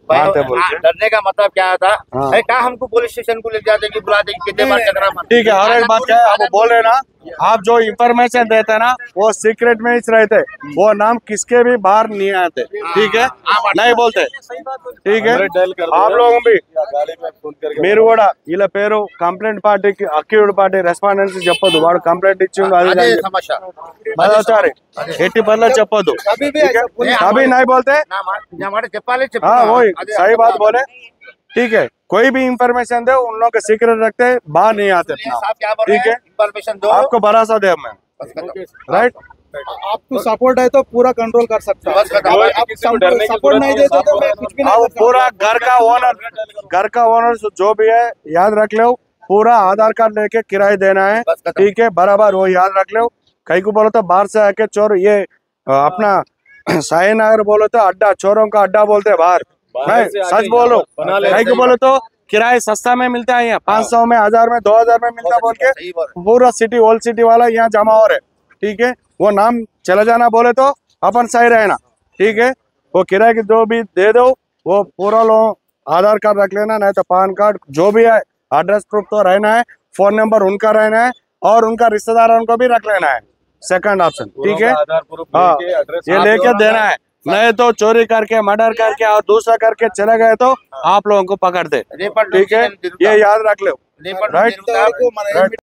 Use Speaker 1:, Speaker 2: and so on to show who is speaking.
Speaker 1: बात है बोल के।
Speaker 2: डरने का मतलब क्या था?
Speaker 1: हाँ।
Speaker 2: अरे क्या हमको पुलिस स्टेशन को ले जाते कि बुलाते कि कितने बार चक्रा मार।
Speaker 1: ठीक है, और एक बात क्या है, आप बोल रहे ना, आप जो इंफॉर्मेशन देते हैं ना वो सीक्रेट में ही रहते, वो नाम किसके भी बाहर नहीं आते, ठीक है, नहीं बोलते, ठीक है। आप लोगों भी మీరు కూడా ఇలా పేరు కంప్లైంట్ పార్టీకి అక్యూజ్డ్ పార్టీ రెస్పాండెన్స్ చెప్పొద్దు, వాడు కంప్లైంట్ ఇచ్చిండు అది
Speaker 2: అదే సమస్య
Speaker 1: మరోసారి ఎట్టి పనులు చెప్పొద్దు, అभी नहीं बोलते।
Speaker 2: నా మాట చెప్పాలి
Speaker 1: हाँ वही सही बात बोले, ठीक है। कोई भी इंफॉर्मेशन दे उन लोग के सीक्रेट रखते, बाहर नहीं आते अपना,
Speaker 2: साहब क्या बोल रहे
Speaker 1: ठीक
Speaker 2: हैं?
Speaker 1: है,
Speaker 2: इंफॉर्मेशन दो,
Speaker 1: आपको भरोसा दे हमें,
Speaker 2: बस खत्म।
Speaker 1: राइट।
Speaker 3: आपको सपोर्ट है तो पूरा कंट्रोल कर सकता
Speaker 2: बस खत्म।
Speaker 3: आप सपोर्ट नहीं देते तो मैं कुछ भी नहीं
Speaker 1: अब
Speaker 3: कर सकता।
Speaker 1: पूरा घर का ओनर जो भी है याद रख लो, पूरा आधार कार्ड लेके किराए देना है,
Speaker 2: बस खत्म।
Speaker 1: ठीक है, बराबर वो याद रख लो। कहीं को बोलो तो बाहर से आके चोर, ये अपना साई नगर बोलो तो अड्डा, चोरों का अड्डा बोलते हैं बाहर, नहीं सच बोलो। कहीं को बोलो तो किराए सस्ता में मिलता है, यहाँ 500 में, 1000 में, 2000 में मिलता बोल के
Speaker 2: सही बोल रहे
Speaker 1: पूरा सिटी ओल्ड सिटी वाला यहाँ जमा हो रहे, ठीक है। वो नाम चला जाना बोले तो अपन सही रहना, ठीक है। वो किराए की जो भी दे दो वो पूरा लो, आधार कार्ड रख लेना, नहीं तो पैन कार्ड जो भी है, एड्रेस प्रूफ तो रहना है, फोन नंबर उनका रहना है, और उनका रिश्तेदारों को भी रख लेना है, सेकंड ऑप्शन, ठीक है। हाँ ये लेके देना है, नहीं तो चोरी करके मर्डर करके और दूसरा करके चले गए तो आप लोगों को पकड़ते,
Speaker 2: रेपड़
Speaker 1: ठीक है, ये याद रख लो,
Speaker 2: रेपड़
Speaker 1: राइट।